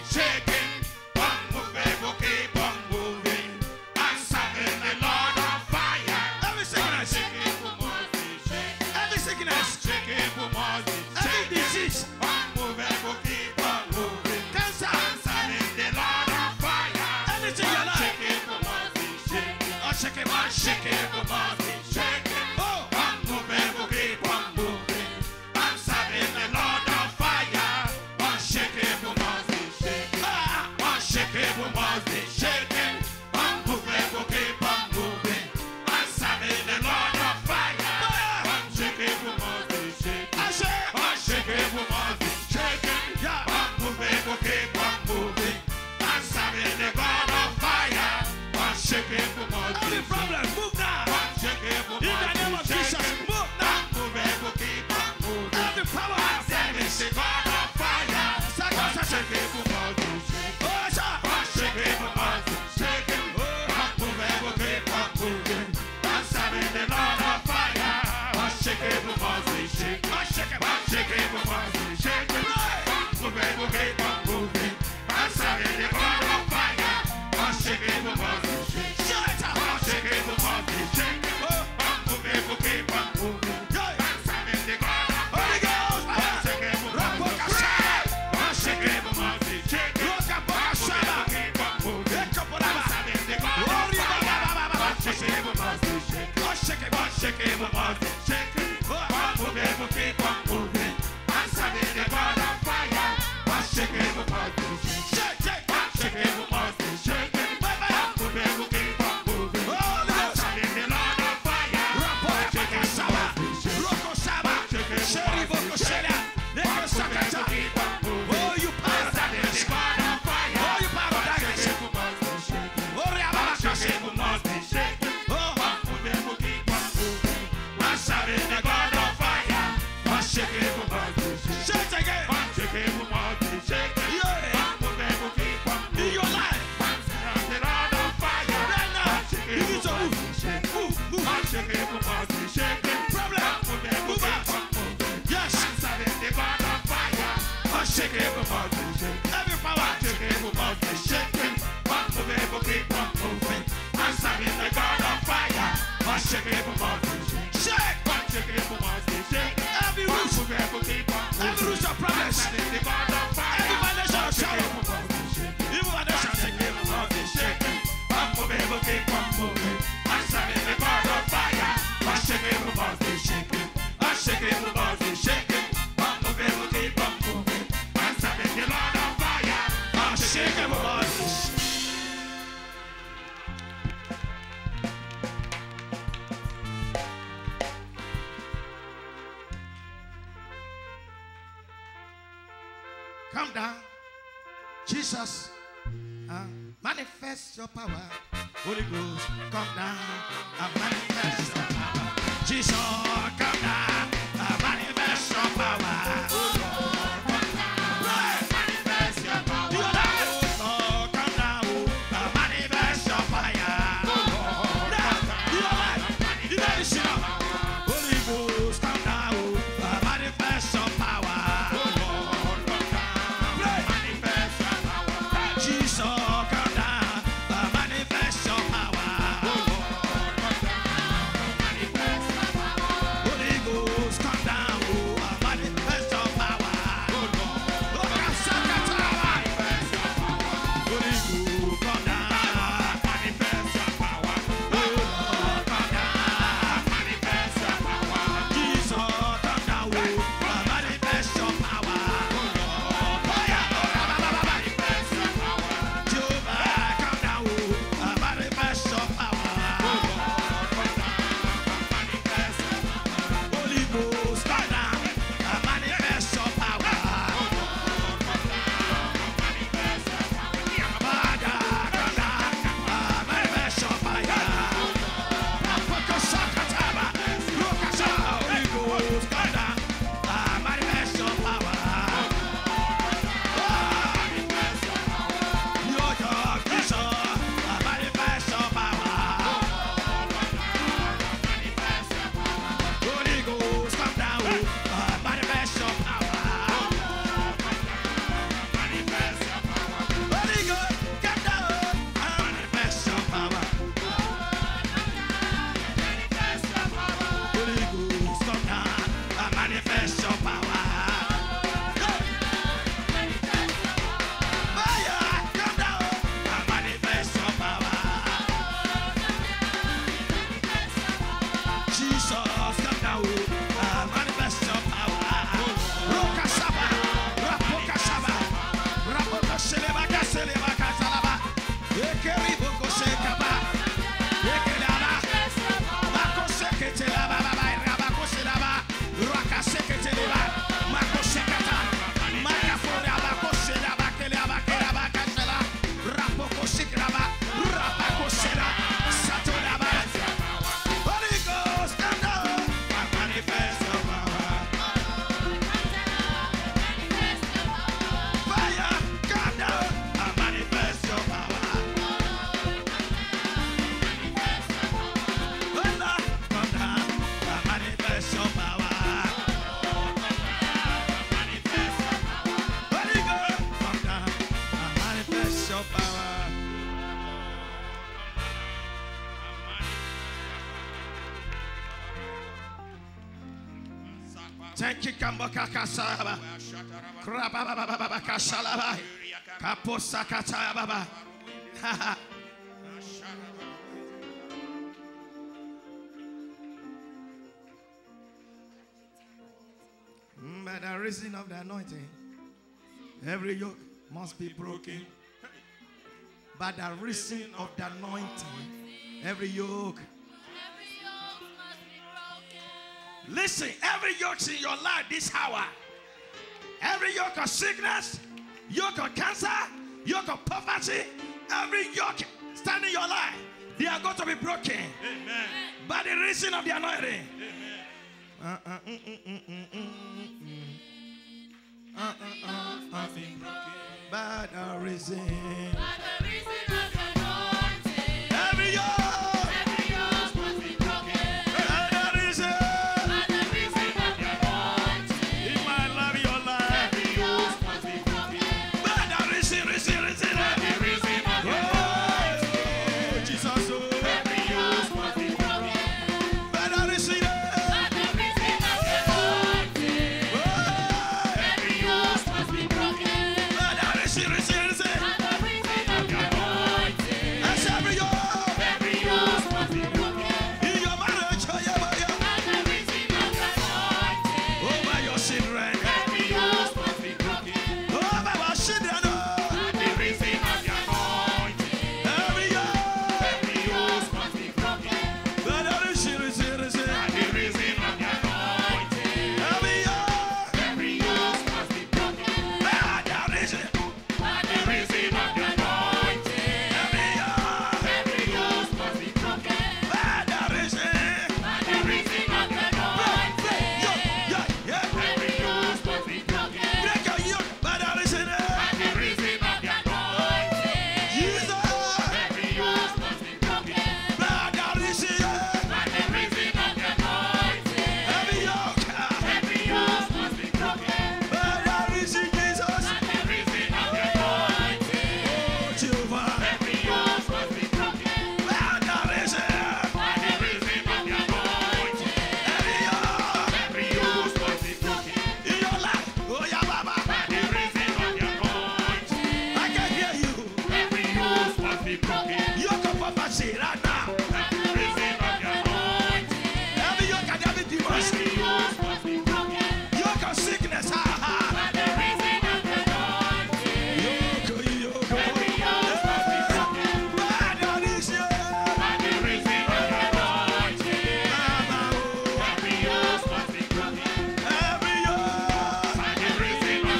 shaking, unmovable, keep on moving. I'm serving the Lord of fire. Every sickness, every sickness, every disease, unmovable, keep on moving. Cancer, I'm serving the Lord of fire. Anything you like, shake it, shake it, shake it. Oh, unmovable, keep on moving. I'm serving the Lord of fire. Unshakable must be shaken. Unshakable must be shaken. Unmovable, keep on moving. I'm serving the Lord of fire. Unshakable must be shaken. Unshakable must be shaken. Unmovable, keep on moving. I'm serving the God of fire. Unshakable must be shaken. Every problem, move now. Unshakable must be shaken. In the name of Jesus, move now. Unmovable, keep on moving. Every power, I'm serving the God of fire. Unshakable must be shaken. Unshakable must be shaken. Unmovable, keep on moving. I'm serving the Lord of fire. Unshakable must be shaken. Unshakable must be shaken. Unmovable, keep on moving. I'm serving the God of fire. Unshakable must be shaken. Unshakable must be shaken. Unmovable, keep on moving. I'm serving the God of fire. Unshakable must be shaken. Unshakable must be shaken. Unmovable, keep on moving. I'm serving the God of fire. Unshakable must be shaken. Unshakable must be shaken. Unmovable, keep on moving. I'm serving the God of fire. Unshakable must be shaken. Unshakable must be shaken. Unmovable, keep on moving. I'm serving the Lord of fire. Unshakable must be shaken. Unshakable must be shaken. Unmovable, keep on moving. I'm serving the God of fire. Unshakable must be shaken. Unshakable must be shaken. Unmovable, keep on moving. I'm serving the God of fire. Unshakable must be shaken. Unshakable must be shaken. Unmovable, keep on moving. In your life, I'm serving the Lord of fire. Unshakable must be shaken. Unshakable must be shaken. Unmovable, keep on moving. Yes, I'm serving the God of fire. Unshakable must be shaken. Every power, unshakable must be shaken. Unmovable, keep on moving. I'm serving the God of fire. Unshakable must be shaken. Unshakable must be shaken. Every root, unmovable, keep on moving. Every root of problems, I'm serving the God of fire. Every foundation of sorrow, even foundation, unshakable must be shaken. Unmovable, keep on moving. I'm serving the God of fire. Unshakable must be shaken. Unshakable must be shaken. Unmovable, keep on moving. I'm serving the Lord of fire. Unshakable must be shaken. Come down, Jesus. Manifest your power, Holy Ghost. Come down and manifest your power. Jesus, come down and manifest your power. Manifest your power. Oh, come down and manifest your fire. Holy Ghost, come down and manifest your power. Jesus, come down, manifest your power. Holy Ghost, your power. Thank you, Kamboka Kasaba. Krababa Kashalaba. Kaposa Katayababa. By the reason of the anointing, every yoke must be broken. By the reason of the anointing, every yoke. Listen, every yoke in your life this hour, every yoke of sickness, yoke of cancer, yoke of poverty, every yoke standing in your life, they are going to be broken. Amen. By the reason of the anointing. By the reason. Every yoke.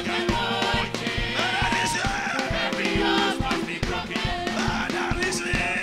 By the reason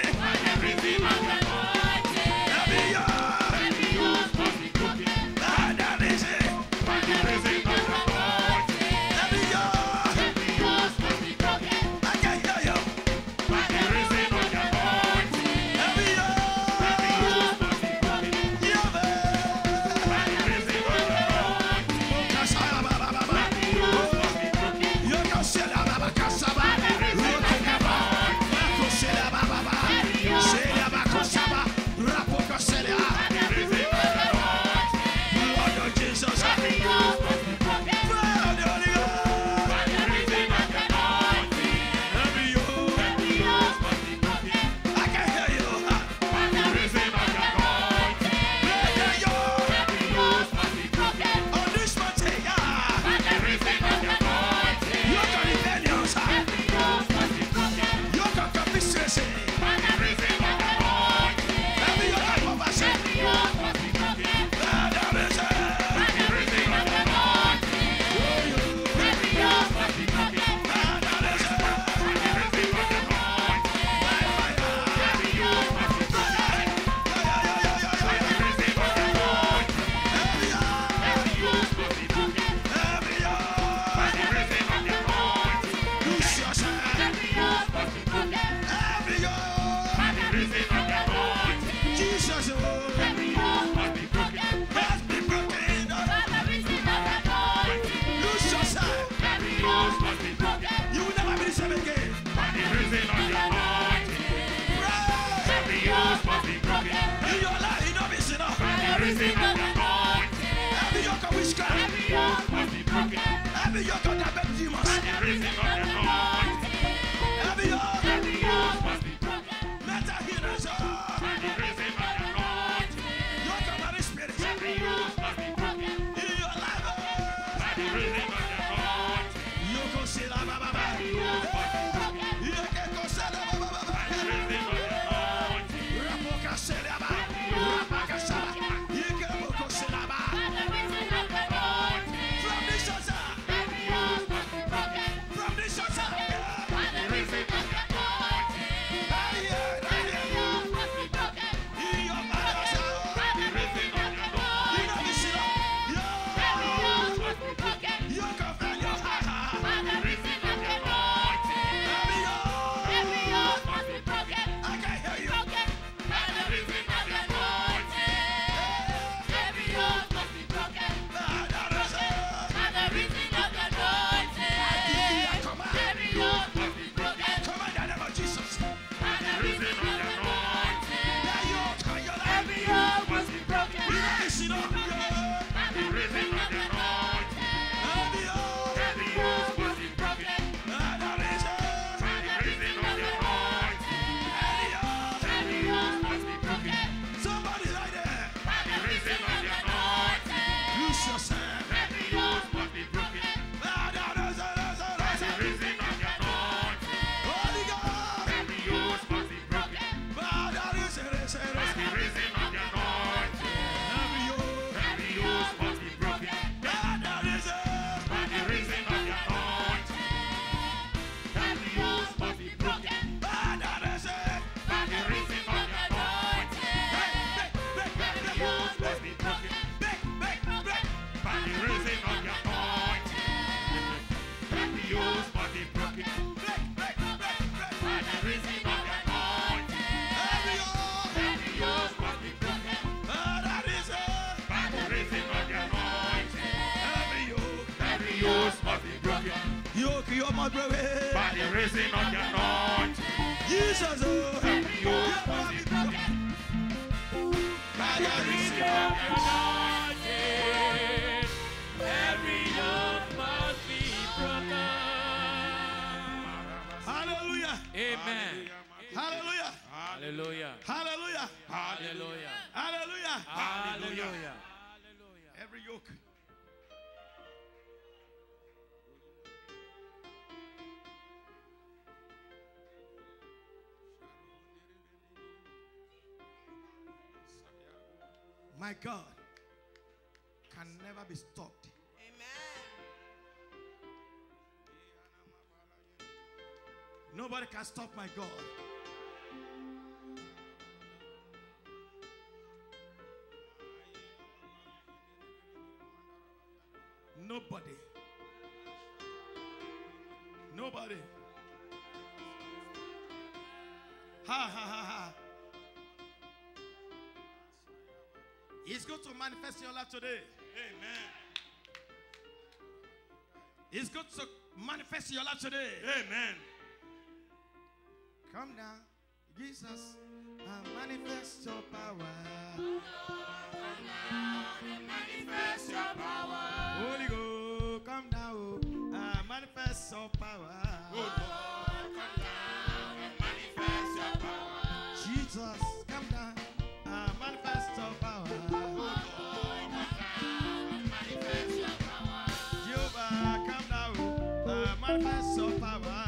destroyed. Every yoke must be broken. Every yoke of diabetes demons. By the reason of the anointing. Every yoke. Every yoke must be broken. Mental healers. By the reason of the anointing. Yoke of marine spirits. Every yoke must be broken. In your life. By the reason of the anointing. Yoke of Sila Baba. Every yoke must be broken. Yoke of Sila Baba. By the reason of the anointing. Rapoka Sila Baba. Rapaka Sala. Yoke of Sila Baba. By the reason of the anointing. From this altar. Every yoke must be broken. From this altar. By the reason of the anointing. Every yoke must be broken. In your mother's house. By the reason of the anointing. Every yoke must be broken. Yoke of failure. By the reason of the anointing. Every yoke. Every yoke must be broken. I can hear you. Broken. By the reason of the anointing. Every yoke must be broken. By the reason of the anointing. Every yoke must be broken. Come on, in the name of Jesus. By the reason of the anointing. That yoke on your life. Every yoke must be broken. Listen up. By the reason of the anointing. Every yoke. Every yoke must be broken. By the reason of the anointing. Every yoke. Every yoke must be broken. Somebody right there. By the reason of the anointing. Loose yourself. Every yoke must be broken. By the reason of the anointing. Holy God. Every yoke must be broken. By the reason of the anointing. Every yoke. Every yoke must be broken. By the reason of the anointing. Every yoke must be broken. By the reason of the anointing. Every yoke must be broken. By the reason of the anointing. Every yoke must be broken. By the reason of the anointing. Every yoke must be broken. By the reason of the anointing. Every yoke must be broken. Yoke, you must break. By the reason of the anointing. Jesus. Every yoke must be broken. By the reason of the anointing. Every yoke must be broken. Hallelujah. Amen. Hallelujah. Hallelujah. Hallelujah. Hallelujah. Hallelujah. Hallelujah. Every yoke. My God can never be stopped. Nobody can stop my God. Nobody. Nobody. Ha ha ha ha. He's going to manifest in your life today. Amen. He's going to manifest in your life today. Amen. Come down, Jesus, and manifest your power. Manifest your power. Holy Ghost, come down, and manifest your power. Manifest your power. Jesus, come down, and manifest your power. Manifest your power. Jehovah, come down, and manifest your power.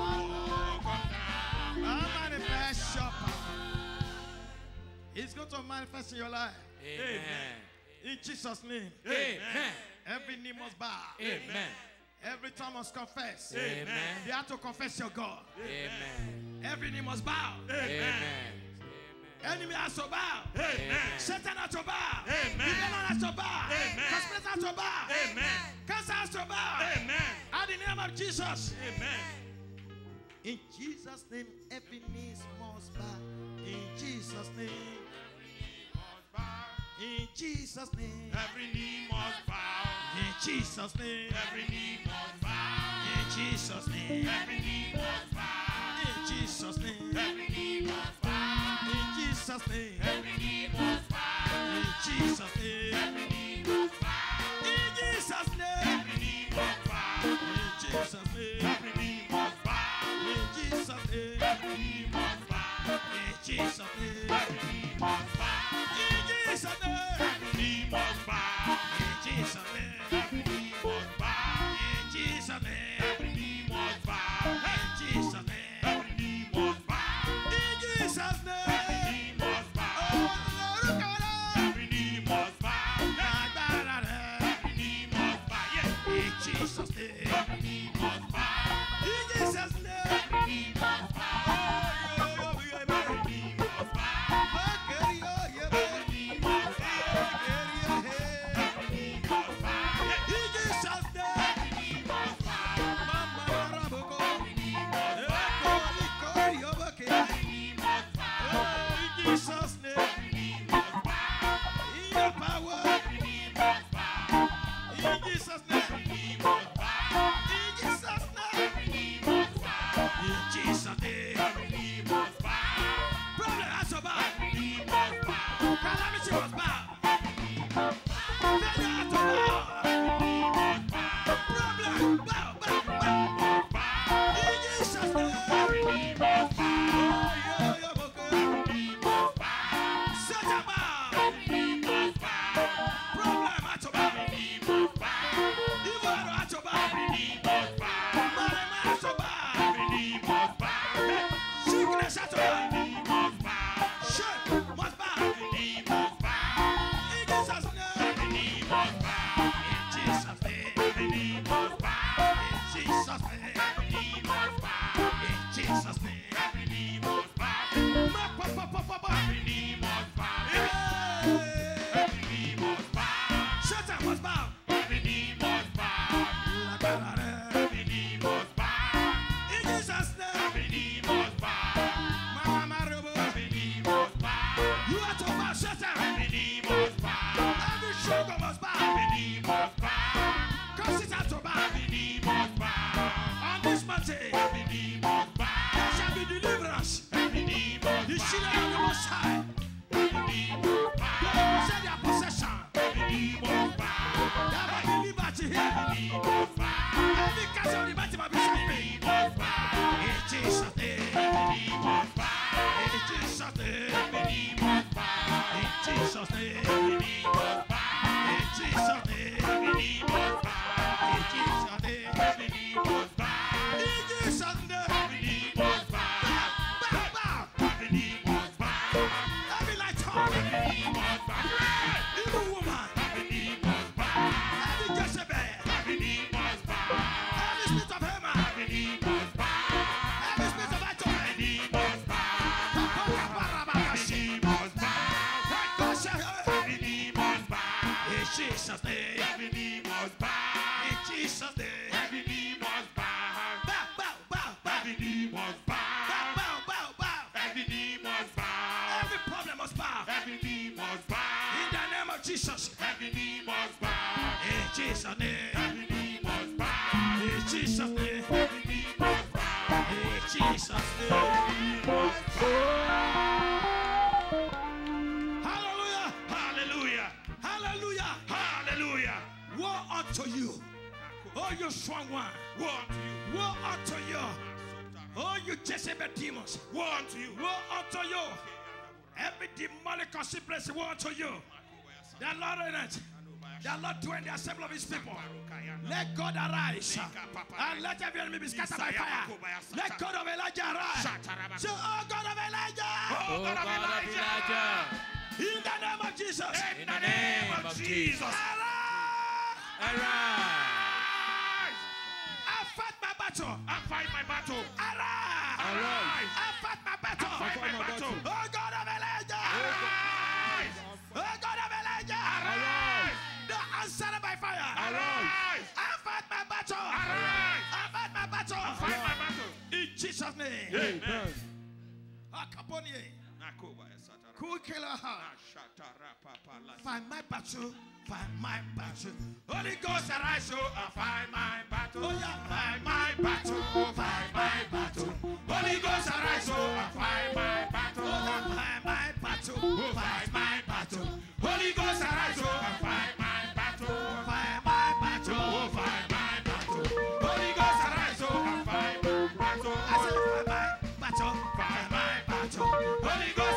Manifest your power. He's going to manifest in your life. Amen. In Jesus' name. Amen. Every knee must bow. Amen. Every tongue must confess. Amen. They have to confess your God. Amen. Every knee must bow. Amen. Enemy has to bow. Amen. Satan has to bow. Amen. The devil has to bow. Amen. Conspiracy has to bow. Amen. Cancer has to bow. Amen. At the name of Jesus. Amen. In Jesus' name, every knee must bow. In Jesus' name. In Jesus' name. Every knee must bow. In Jesus' name. Every knee must bow. In Jesus' name. Every knee must bow. In Jesus' name. Every knee must bow. In Jesus' name. Every knee must bow. In Jesus' name. Every knee must bow. In Jesus' name. Every knee must bow. In Jesus' name. Every knee must bow. In Jesus' name. Every knee must bow. In Jesus' name. Every knee must bow. In Jesus' name. Every knee must bow. In Jesus' name. Every knee must bow. Oh, Every knee must bow. agbára rẹ̀. Every knee must bow. Yeah. In Jesus' name. Every knee must bow. In Jesus' name. Every knee must bow. Every knee must bow. Every knee must bow. Every knee must bow. Every knee must bow. Every knee must bow. Every knee must bow. Every knee must bow. Jesus' name. Every knee must bow. In your power. Every knee must bow. In Jesus' name. Every knee must bow. In Jesus' name. Every knee must bow. In Jesus' name. Every knee must bow. Problem has to bow. Every knee must bow. Calamity must bow. Every knee must bow. Failure has to bow. Every knee must bow. Problem bow, bow, bow. Must bow. In Jesus' name. Every knee must bow. Oh, Every knee must bow. Satan bow. Every knee must bow. Problem has to bow. Every knee must bow. Evil has to bow. Every knee must bow. Money has to bow. Every knee must bow. Sickness has to bow. Every knee must bow. Shame must bow. Every knee must bow. In Jesus' name. Every knee must bow. In Jesus' name. Every knee must bow. In Jesus' name. Every knee must bow. In Jesus' name. Every knee must bow. Every knee must bow. Hey. Every knee must bow. Satan must bow. Every knee must bow. Every knee must bow. In Jesus' name. Every knee must bow. Mama Robo. Every knee must bow. You are to bow, Satan. Every knee must bow. Every sugar must bow. Every knee must bow. Cause it has to bow. Every knee must bow. On this mountain, Every knee must there bow. shall be deliverance. Every knee must The bow. children of the Most High. Every knee must They bow. possess their possession. Every knee must bow. There will be liberty here. Every knee must bow. Every castle of the mighty must be set Every free. knee must bow. In Jesus' name. Every knee must bow. In Jesus' name. Every knee must bow. In Jesus' name. Every knee must bow. In Jesus' name. Every knee must bow. In Jesus' name. Every knee must bow. In Jesus' name. Every knee must bow. Bow, bow. Every knee must bow. Every light tongue. Every knee must bow. Evil woman. Every knee must bow. Every Jezebel. Every knee must bow. Every spirit of Haman. Every knee must bow. Every spirit of Every Atonement. knee must bow. Every knee must bow. Every knee must bow. In Jesus' name. Every knee must bow. In Jesus' name. Every knee must bow. Bow, bow, bow, bow. Every knee must Bow, bow. bow, bow, bow. Every knee must bow. Every problem must bow. Every knee must In bow. the name of Jesus. Every knee must bow. In Jesus' name. Every knee must bow. In Jesus' name. Every knee must bow. In Jesus' name. Knee must bow. Hallelujah. Hallelujah. Hallelujah. Hallelujah. Woe unto you. Oh, you strong one. Woe unto you. Woe unto you. Oh, you Jezebel demons. Woe unto you. Woe unto you. Every demonic conspiracy, woe unto you. The Lord in it. The Lord dwell in the assembly of his people. Let God arise. And let every enemy be scattered by fire. Let God of Elijah arise. Say, oh God of Elijah. Oh God of Elijah. In the name of Jesus. In the name of Jesus. Arise. Arise. I fight my battle. And fight my battle. Arise. Arise. I fight my battle. Fight my battle. Oh God of Elijah. Arise. Oh God of Elijah. Arise. The answer by fire. Arise. I fight my battle. Arise. I fight my battle. Fight my battle. In Jesus' name. Amen. Akaponye. Kukela ha. Find my battle. Find my battle. Holy Ghost arise. Oh, I find my battle. Oh yeah. Find my battle. Find my battle. Holy Ghost arise. Oh, I find my battle. Find my battle. Find my battle. Holy Ghost arise. Oh, I find my battle. Find my battle. Find my battle. Holy Ghost arise. Oh, I find my battle. I said find my battle. Find my battle. Holy Ghost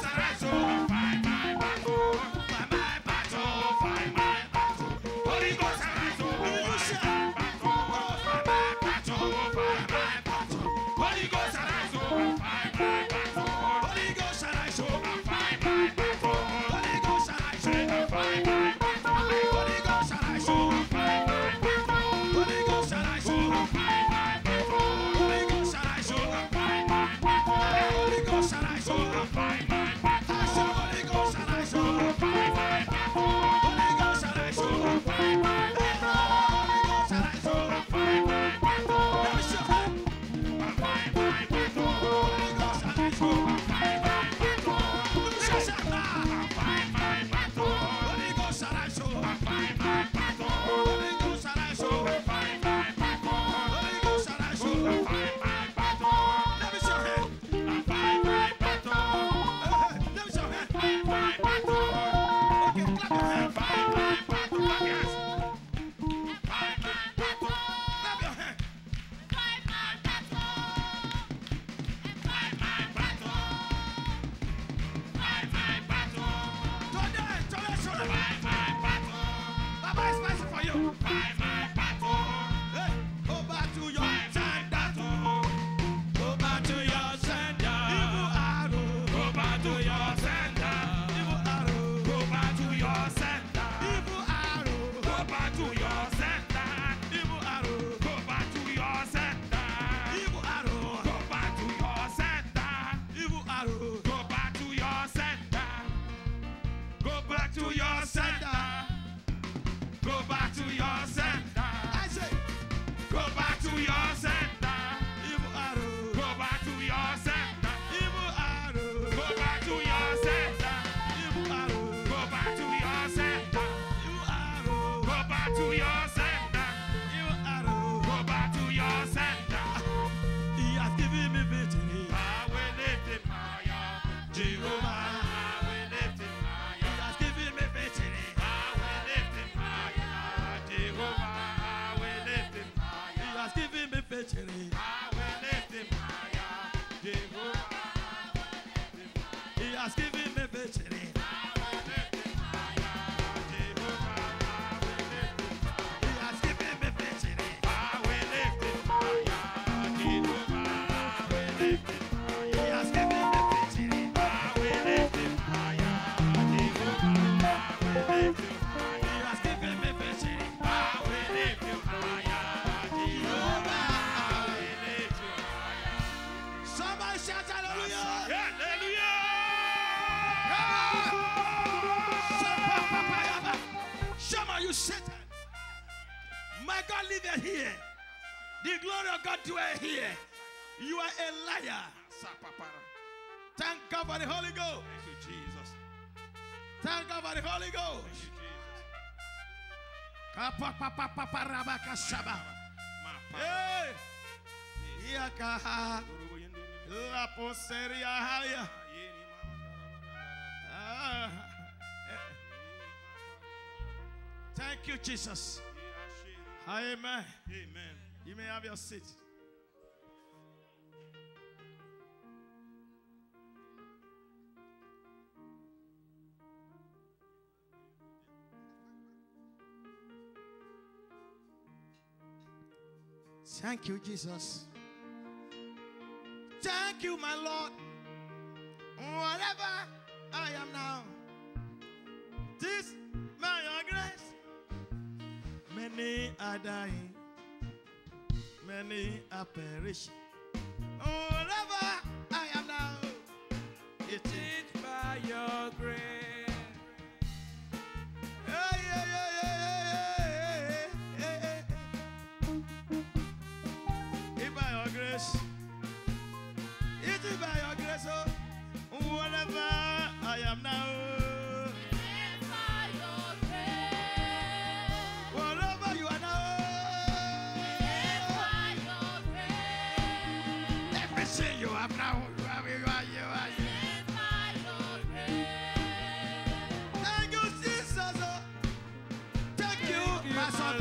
Holy Ghost arise, oh. fight my battle. Holy Ghost arise, oh. Fight my battle. Holy Ghost arise, oh. Fight my battle. Holy Ghost arise, oh. Fight my battle. Holy Ghost arise, oh. Fight my battle. Holy Ghost arise, oh. Fight my battle. I say Holy Ghost arise, oh. Fight my battle. Holy Ghost arise, oh. Fight my Holy Ghost arise, oh. fight my battle. Let me see your hand. Fight my battle. Holy Ghost arise, oh. Fight my battle. Lose yourself now. Fight my battle. Holy Ghost arise, oh. Fight my battle. Holy Ghost arise, oh. Fight my battle. Holy Ghost arise, oh. Fight my battle. Let me see your hand. Fight my battle. Let me see your hand. Fight my battle. Okay, clap your hand. Fight my battle. Yes. Fight my battle. Clap your hand. Fight my battle. Fight my battle. Fight my battle. Today. Fight my battle. Baba is fighting for you. Fight my battle. Hey, go back to your sender. Go back to your sender. Evil arrow. Go back to your sender. Evil arrow. Go back to your sender. Evil arrow. Go back to your sender. Evil arrow. Go back to your sender. Evil arrow. Go back to your sender. Evil arrow. Go back to your sender. Go back to your sender. Go back to your sender. I say, Go back to your sender. evil arrow. Go back to your sender. Evil arrow. Go back to your sender. Evil arrow. Go back to your sender. Evil arrow. Go back to your sender. Evil arrow. Go back to your sender. He has given me victory. I will lift him higher. Jehovah, I will lift him He higher. has given me victory. I will lift him higher. Jehovah, I will lift him He higher. has given me victory. I will lift him higher. Jehovah, He has given me victory. I will lift him higher. Jehovah, I will lift him higher. He has given me victory. I will lift him higher. Jehovah, I will lift him higher. He has given me victory. I will lift him higher. Jehovah, I will lift him higher. He has given me victory. I will lift you higher. Jehovah, I will lift you higher. Somebody shout hallelujah. Hallelujah. Shama, you Satan. My God liveth here. The glory of God dwell here. You are a liar. Thank God for the Holy Ghost. Thank you, Jesus. Thank God for the Holy Ghost. Thank you, Kapapapapaparabakasaba. Jesus. Hey. Yakaha. La poseria haya. Ah. Thank you, Jesus. Amen. Amen. You may have your seat. Thank you, Jesus. Thank you, my Lord. Whatever I am now, this by your grace. Many are dying, many are perishing. Whatever I am now, it is by your grace. Hey, hey, hey, hey, hey, hey, hey. It's by your grace. It is by your grace, oh. Whatever I am now. Whatever you are now. Everything you have now. You are. Thank you, Jesus. Oh. Thank you, my son.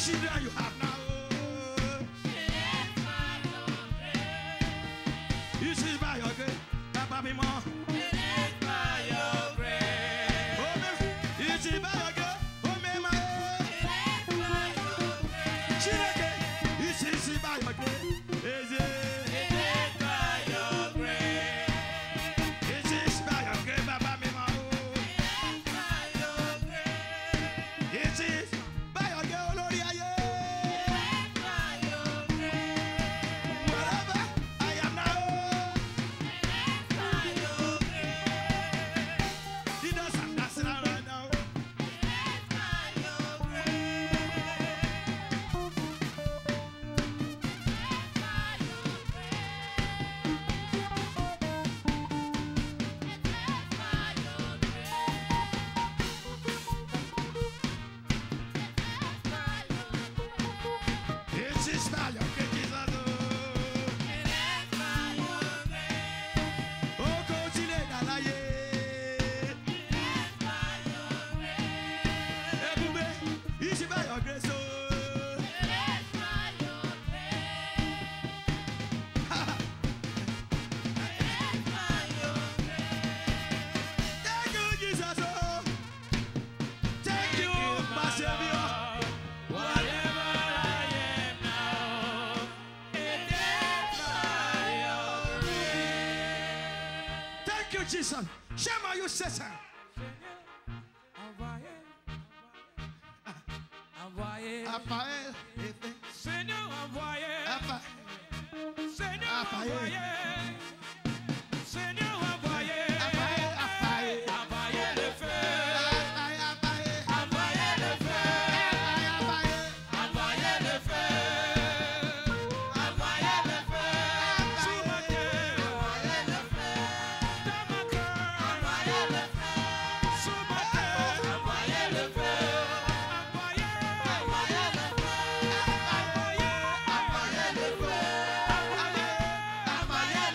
children you have now. This is by your grace. Papa me more. It is by your grace. Oh, me. This is by your grace. Oh, me, my. It is by your grace. Chineke. This is by your grace. Is it? It is by your grace. This is by your grace, Papa me more. It is by your grace. This is by your grace, Olori aye. It is by your grace. Wherever I am now. It is by your grace. He does have that right now. It is by your grace. It is by your This is by your grace, Jesus. Oh, go to the Dalaye. Ebube, this is by your grace. Oh. Thank you, Jesus. Oh. Thank you, my Savior. Whatever I am now, it is by your grace. Thank you, Jesus. Shema, you say so. Raphael, Seigneur, envoyez. Raphael, Seigneur, Raphaël. envoyez. Seigneur, envoyez. Raphael, Raphaël, Envoyez le feu. Raphael, Raphael, Envoyez le feu. Raphael, Envoyez le feu. Envoyez le feu. Sous ma terre. Envoyez le feu. Dans mon cœur. Envoyez le feu. Sous ma terre. Envoyez le feu. Envoyez. Envoyez le feu. Envoyez. Envoyez le feu. Envoyez. Envoyez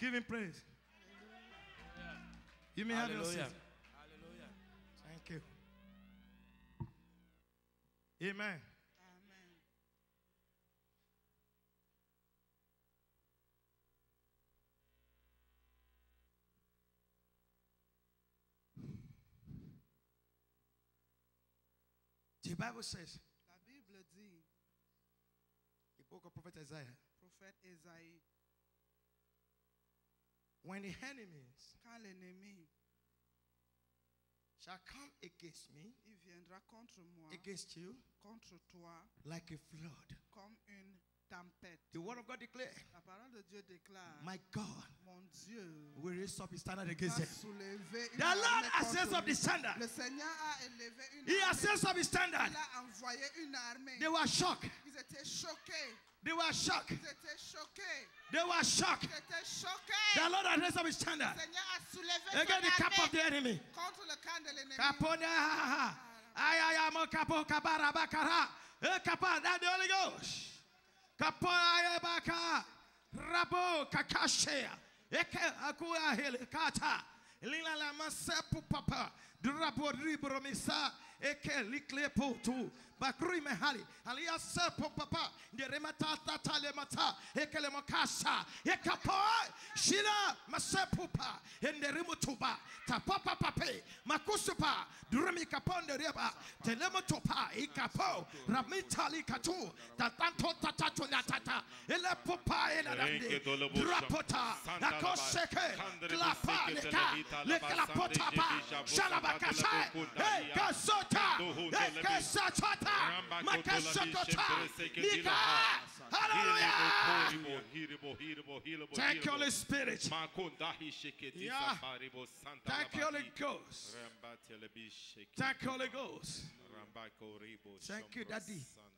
Give him praise. You may have your seat. Hallelujah. Thank you. Amen. Amen. The Bible says, La Bible dit, the book of Prophet Isaiah, prophète Esaïe, when the enemies quand l'ennemi shall come against me, il viendra contre moi, against you, contre toi, like a flood. comme une tempête. The word of God declares, La parole de Dieu déclare, my God mon Dieu will raise up his standard va against them. soulever une The Lord armée has contre set up lui. the standard. Le Seigneur a élevé une He has armée. set up his standard. Il a envoyé une armée. They were shocked. Ils étaient choqués. They were shocked. Ils étaient choqués. They were shocked. Ils étaient choqués. The Lord has raised up his standard Le Seigneur a soulevé against the son cap of the armée enemy. contre le camp de l'ennemi. Kapona, ayayamo kapo kabara bakara, kapa, that's the Holy Ghost. Kapona baka, rabo kakashea, eke akuya helikata, lila la masepu papa, drabo ribromisa, eke likle potu. Bakuri mehali, alia sepo papa, de remata tata mata, ekele mokasa, ekapo, shila masepupa, ende rimutuba, tapapa pape, makusupa, durami kapon de reba, telemotopa, ikapo, ramitali katu, tatanto tatato latata, ele pupa eladande, drapota, nakoseke, klapa leka, lekalapota pa, shalabakasai, ekasota, ekasachota. Hallelujah. Thank you, Holy Spirit. Yeah. Thank you, Holy Ghost. Thank you, Holy Ghost. Thank you, Daddy.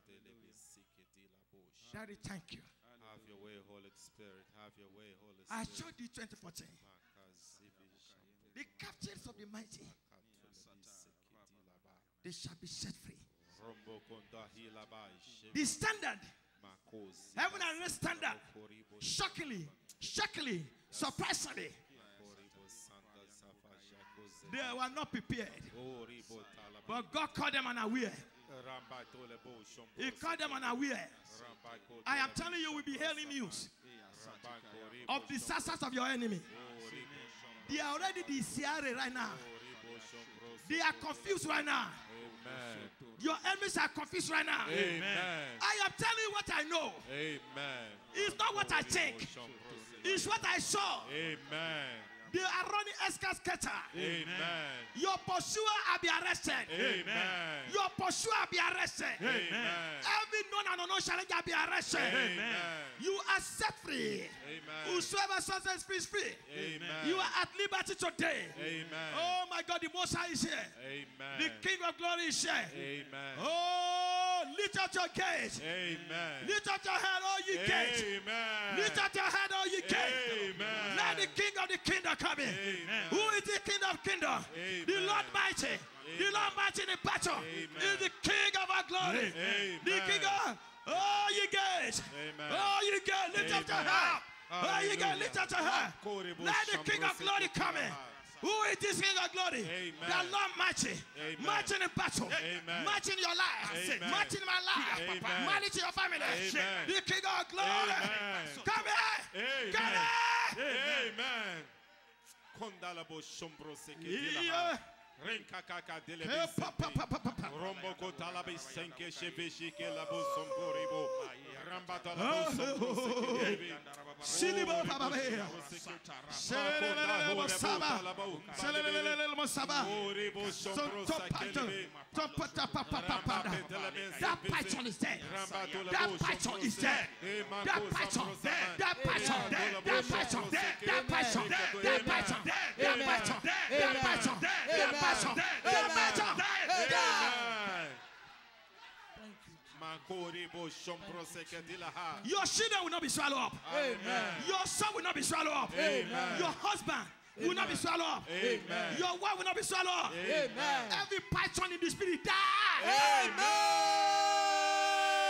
Daddy, thank you. Have your way, Holy Spirit. Have your way, Holy Spirit. I showed you 2014. The captives of the mighty, they shall be set free. The standard, heaven and earth standard, shockingly, surprisingly, they were not prepared. But God called them unaware. He called them unaware. I am telling you, we'll be hearing news of disasters of your enemy. They are already disarray right now. They are confused right now. Amen. Your enemies are confused right now. Amen. I am telling you what I know. Amen. It's not what I think. It's what I saw. Amen. They are running escalator. Amen. Your pursuer will be arrested. Amen. Your pursuer will be arrested. Amen. Every known and unknown challenger will be arrested. Amen. You are set free. Amen. Whosoever sets free is free. Amen. You are at liberty today. Amen. Oh my God, the Most High is here. Amen. The King of Glory is here. Amen. Oh, lift up your gates. Amen. Lift up your head, all you gates. Amen. Lift up your head, all you gates. Amen. Let the King of the Kingdom come in. Amen. Who is the King of Kingdom? Amen. The Lord Mighty. The Lord Mighty in the battle. Amen. Is the King of our glory. Amen. The King of all you gates. Amen. All you gates. Lift up your Amen. head. All you gates. Lift up your head. Hallelujah. Let the King of Glory come in. Who is this King of Glory? Amen. The Lord Mighty. Amen. Mighty in the battle. Amen. Mighty in your life. Amen. Mighty in my life. Amen. Mighty to your family. Amen. The King of Glory. Amen. Come here. Amen. Come here. Amen. Kondalabo shombro seketila. Yeah. Renka kaka dele Hey, pa, pa, pa, pa, pa, pa. Rombo kotalabe senke sheveshi ke labo somboribo. Ramba talabo sombro seketebe. Silibo bababea. Selelelele mosaba. Selelelele mosaba. Oribo shombro seketebe. That python is dead. That python is dead. That python. That python. That python. That python. That python. That python. That python. That python. That python. Amen. Makoribo shombro seketila ha. Your children will not be swallowed up. Amen. Your son will not be swallowed up. Amen. Your husband will not be swallowed up. Amen. Your wife will not be swallowed up. Amen. Every python in the spirit die.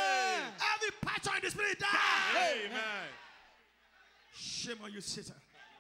Every python in the spirit die. Amen. Shame on you, Satan.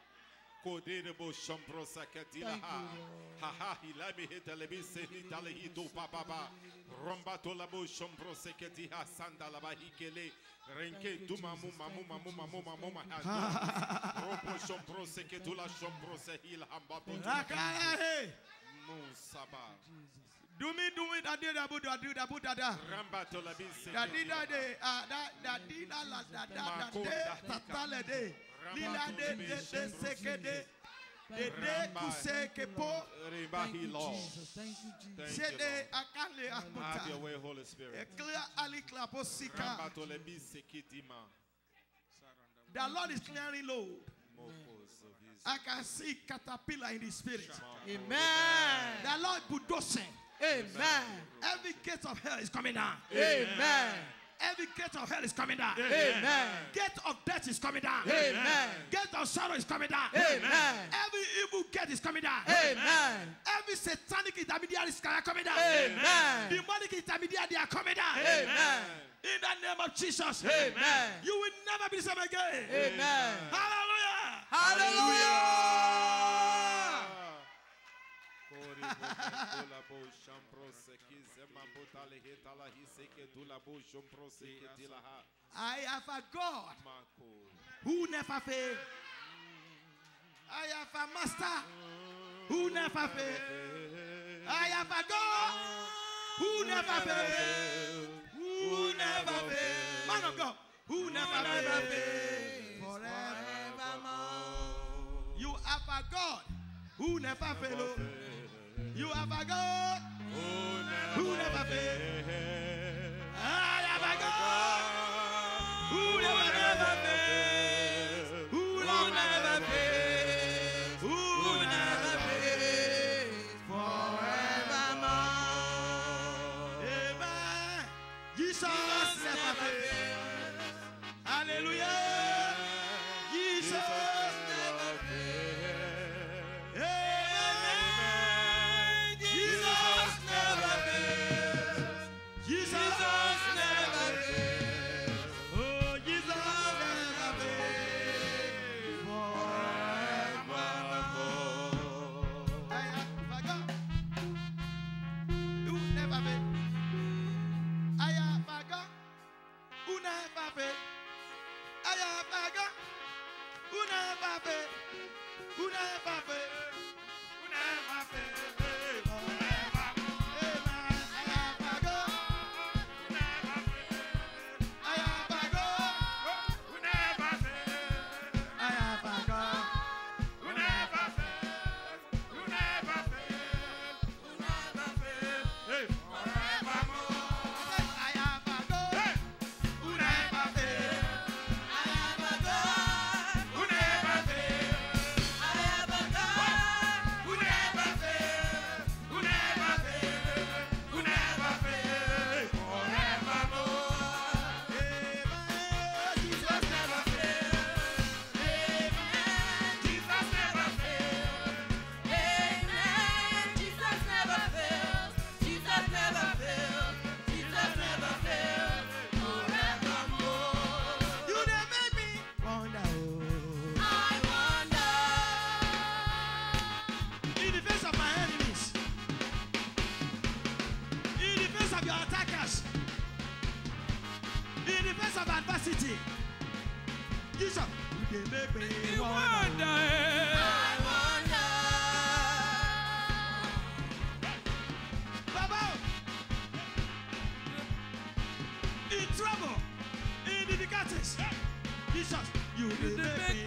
Makode de bo shombro sakatila Thank ha. you, Lord. Ha ha hilami hitalebi seni talehi pa baba. Romba to la bo shombro sekati ha sanda la bahikele. Renke tu mamu mamu mamu mamu mamu mamu. Robo shombro seketula shombro sehil hamba bo. Rakaya. Musaba. Do me, I did a Buddha, do the Buddha. Ramba to la bi That did seketi. that did that day. Lila de sekede. De kuseke po. Rebahi Lord. Thank you, Jesus. Thank you, Sede Lord. akale Have your amuta. way, Holy Spirit. Clear ali klaposika. Ramba to la bi sekitima. The Lord is clearing load. Mokos of his. I can see caterpillar in the spirit. Amen. The Lord bulldozing. Amen. Every gate of hell is coming down. Amen. Every gate of hell is coming down. Amen. Gate of death is coming down. Amen. Gate of sorrow is coming down. Amen. Every evil gate is coming down. Amen. Every satanic intermediary is coming down. Amen. Demonic intermediary, they are coming down. Amen. In the name of Jesus. Amen. You will never be the same again. Amen. Hallelujah. Hallelujah. I have a God who never fails. I have a master who never fails. I have a God who never fails. Who never fails. Man of God, who never fails. Forevermore. You have a God who never fails. You have a God who never fails. I have a God who never fails. Who never fails. Who never fails. Forevermore. Amen. Jesus never fails. Hallelujah. Jesus never fails. Amen. Jesus never fails. Jesus never fails. Oh, Jesus never fails. Forevermore. I have a God who never fails. I have a God who never fails. I have a God who never fails. Who never fails. Who never fails. Amen. I have a God. I have a God. I have a God. I have a God who never fails. I have a God who never fails. I have a God who never fails. Who never fails. Who never fails. Forevermore. Amen. Jesus never fails. Amen. Jesus never fails. Amen. Jesus never fails. Jesus never fails. Jesus never fails. Forevermore. You done make me wonder. I wonder. In the face of my enemies, in the face of your attackers, in the face of adversity, Jesus, you dey make me wonder. I wonder. Baba, in trouble, in difficulties, Jesus, you dey make me